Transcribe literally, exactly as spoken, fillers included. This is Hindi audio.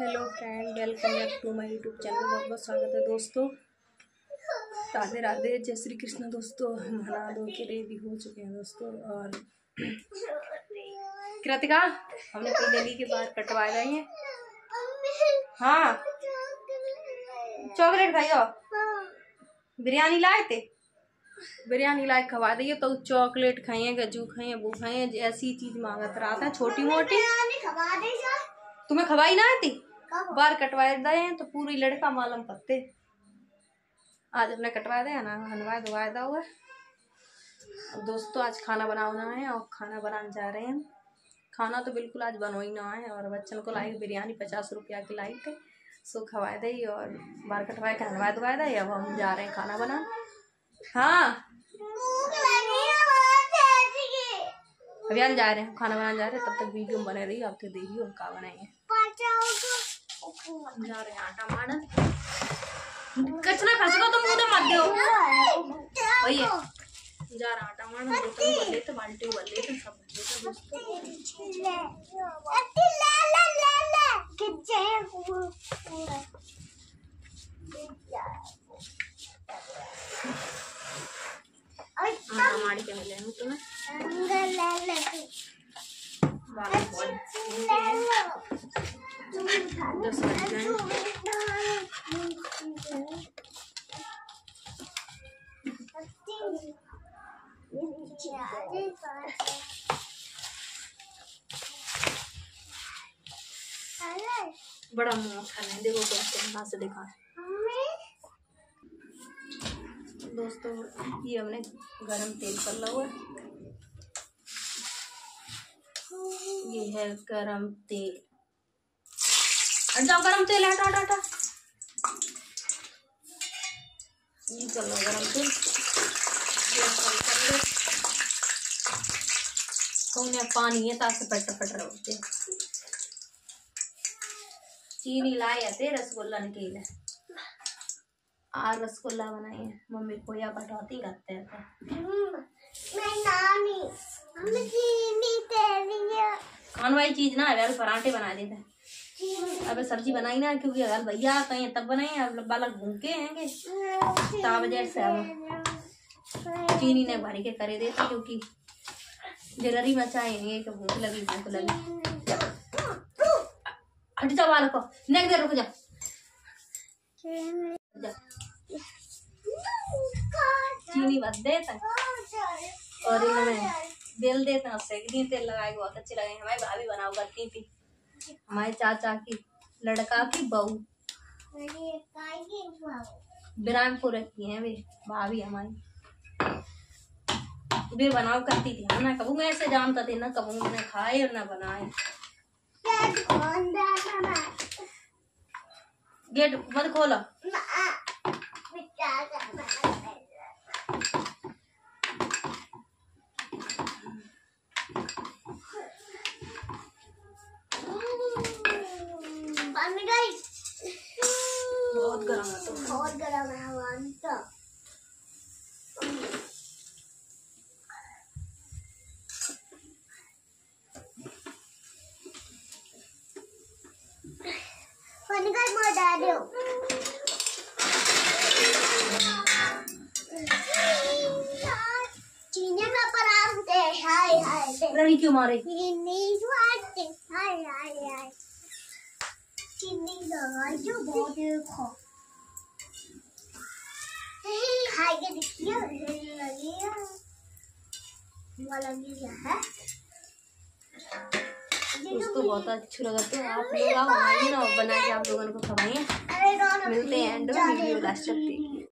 Hello friend, welcome back to my YouTube channel. बहुत बहुत स्वागत है दोस्तों। राधे राधे, जय श्री कृष्ण दोस्तों। हम नहा धो के रेडी हो चुके हैं दोस्तों। और कृतिका, हमने कोई गली के बाहर कटवाए रहे हैं। हाँ, चॉकलेट खाइयो। बिरयानी लाए थे, बिरयानी लाए खवा दिए तो चॉकलेट खाइए, गज्जू खाइए, वो खाइए, ऐसी चीज मांगत रहा था छोटी मोटी। तुम्हें खवाई ना आती, बार कटवाए दे तो पूरी लड़का मालूम पत्ते। आज हमने कटवाए दे ना, हलवाए धोवाए दा हुआ। दोस्तों आज खाना बनाना है और खाना बनाने जा रहे हैं। खाना तो बिल्कुल आज बनो ही ना है। और बच्चन को लाई बिरयानी पचास रुपया की लाई थे, सो खवाए दे और बार कटवाए के हलवाए धोवाए दे। अब हम जा रहे हैं खाना बनाने। हाँ अभियान जा रहे हैं, खाना बनाने जा रहे हैं। तब तक वीडियो में बने रही, आपके देखिए हम क्या बनाएंगे। जा रहे हैं आटा मारन। कचना खसको तो मुंह मत दो भैया। जा रहा आटा मारन, बोतल भर लेते, बाल्टी भर लेते, सब भर लेते दोस्तों। आटा मारी के मिलेंगे तुम्हें दस बज गए। बड़ा मुँह खाना है, देखो कैसे हाथ से दिखा दोस्तों। ये हमने गरम तेल कर लिया हुआ है। ये है गरम तेल। हट जाओ, गरम तेल हटा हटा हटा। ये कर लो गरम तेल। उन्हें पानी है ताकि पट पट रहे होते। चीनी लाए थे रसगुल्ला निकले। आज रसगुल्ला बनाए हैं मम्मी को, या कटौती करते हैं। खाने वाली चीज ना है, पराठे बना देते हैं। अब सब्जी बनाई ना, क्योंकि अगर भैया कहीं तब बनाए। अब बालक भूखे हैंगे ताब जैसे। अब चीनी ने भरी के करे देते, क्योंकि जरूरी मचाएंगे कि भूख लगी भूख लगी। हट जाओ बालक को, नेक दे, रुक जा, जा। चीनी मत देता और इन्होंने बेल देते हैं, उससे एक दिन तेल लगाए बहुत अच्छे लगे। हमारी भाभी बनाओ करती थी, हमारे चाचा की लड़का की बहू बिरामपुर की है वे भाभी हमारी। वे बनाओ करती थी। हम ना कबू मैं ऐसे जानता थे, ना कबू मैंने खाए और ना बनाए। गेट मत खोलो। बहुत गरम है तो बहुत गरम है तो। पानी का मोड़ डाल दो। चीनी का पराठे हाय हाय रनी क्यों मारे? चीनी वाटे हाय हाय हाय चीनी लगा जो बहुत खो खाए के देखिए लगी वाला मिला है दोस्तों। बहुत अच्छे लगा तो आप लोग आओ ना, बना के आप लोगों को खवाइए। मिलते हैं एंड वीडियो लास्ट तक।